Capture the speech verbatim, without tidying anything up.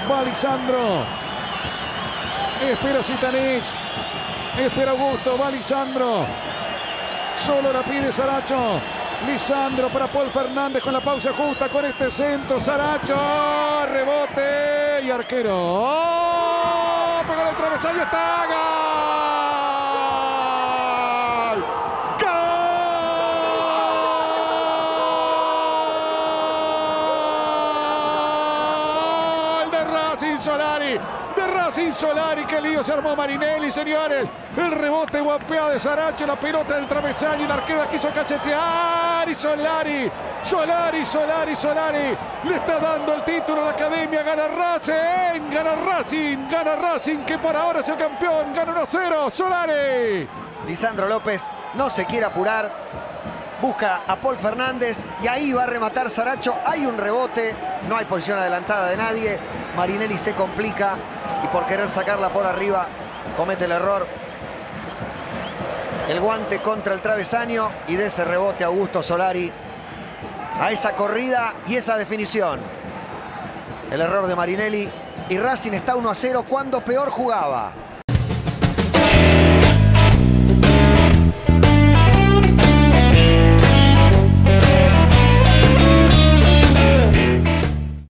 Va Lisandro. Espera Zitanich. Espera Augusto. Va Lisandro. Solo la pide Saracho. Lisandro para Paul Fernández con la pausa justa con este centro. Saracho. Rebote. Y arquero. ¡Oh! Pegó el travesaño. Está. ¡Gol! ¡Gol! De Racing Solari. De Racing Solari. Qué lío se armó Marinelli, señores. El rebote guapeado de Saracho. La pelota del travesaño. Y el arquero la quiso cachetear. Y Solari. Solari, Solari, Solari. Le está dando el título a la academia. Gana Racing. Gana Racing. Gana Racing, que por ahora es el campeón. Gana uno a cero. Solari. Lisandro López no se quiere apurar. Busca a Paul Fernández. Y ahí va a rematar Saracho. Hay un rebote. No hay posición adelantada de nadie. Marinelli se complica. Y por querer sacarla por arriba, comete el error. El guante contra el travesaño. Y de ese rebote Augusto Solari a esa corrida y esa definición. El error de Marinelli. Y Racing está uno a cero cuando peor jugaba.